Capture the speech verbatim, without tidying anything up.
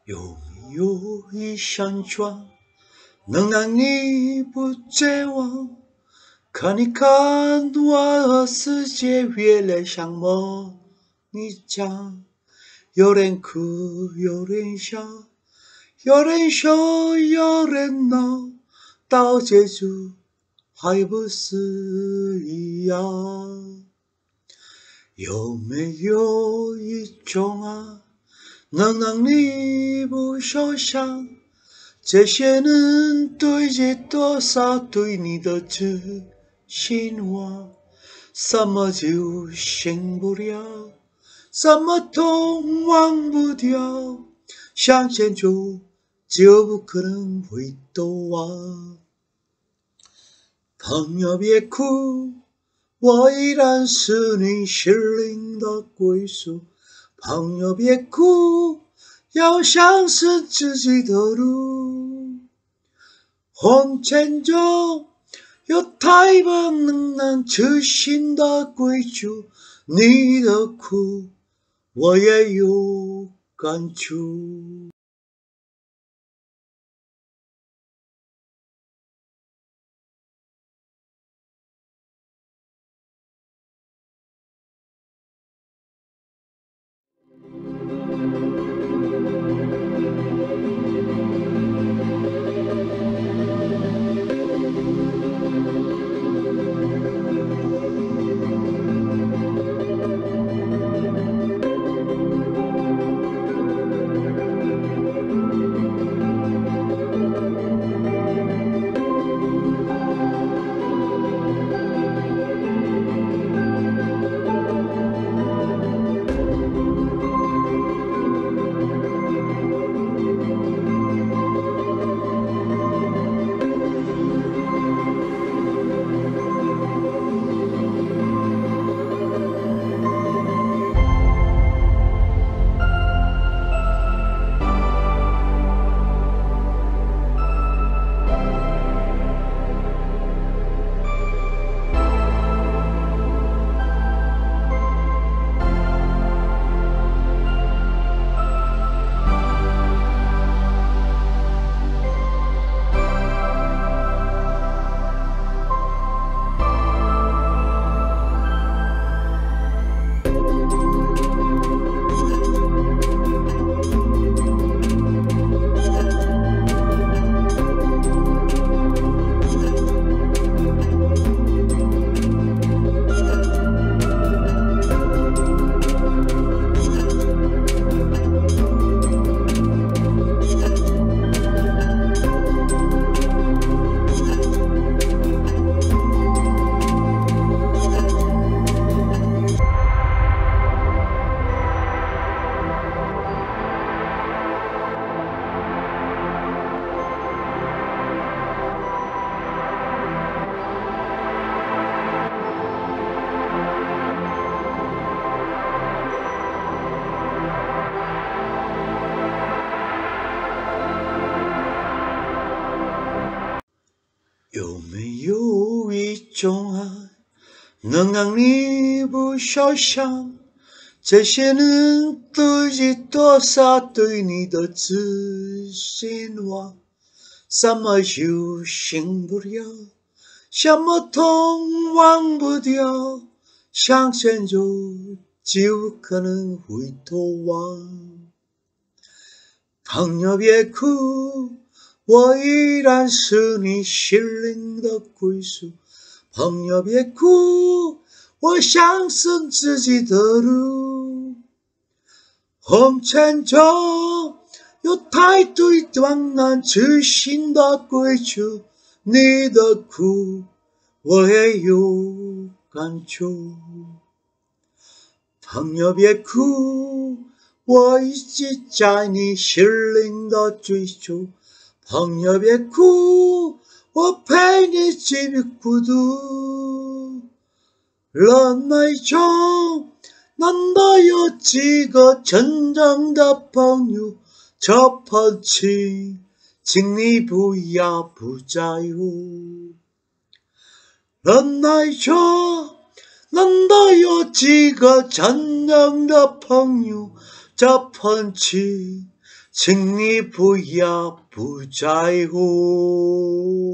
有没有一扇窗，能让你不绝望？看你看我和世界越来像模拟讲，有人哭，有人笑，有人笑，有人闹，到结束还不是一样？有没有一种爱，能让你不受伤？这些年堆积多少对你的自信忘？什么就醒不了，什么都忘不掉，向前走就不可能回头望。朋友别哭，我依然是你心灵的归宿。朋友别哭，要相信自己的路。往前走，有太多能让痴心的归宿。你的苦，我也有感触。有没有一种爱，能让你不受伤？这些年堆积多少对你的自信忘？什么就醒不了，什么痛忘不掉，向前走就可能回头望。朋友别哭，我依然是你心灵的归宿。朋友别哭，我相信自己的路。往前走，有太多让人痴心的归宿。你的苦，我也有感触。朋友别哭，我一直在你心灵的追求。朋友别哭，我陪你去孤独。人海中，难道有几个真正的朋友？这份情，请你不要不在乎。人海中，难道有几个真正的朋友？这份情， 请你不要不在乎。